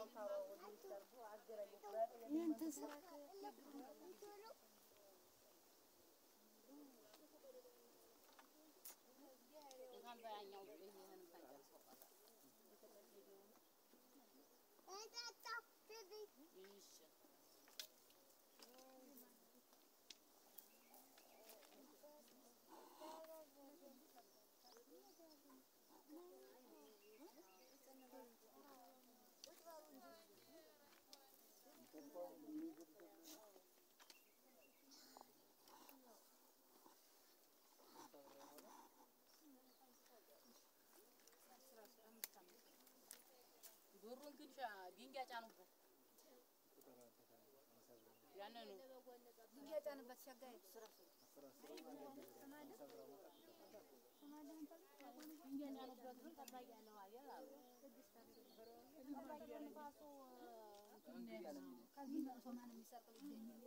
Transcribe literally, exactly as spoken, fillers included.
Gurun kinsha dinga canuበት ያነኑ dinga canuበት ሸጋይ ስራ ስራ ስራ ማለት dinga canuበት ግን ተባያ ነው አይደል ስድስት ተባያ ንፋሱ ከዚህ ነው ሶማን የሚሰርቀው ይገኛል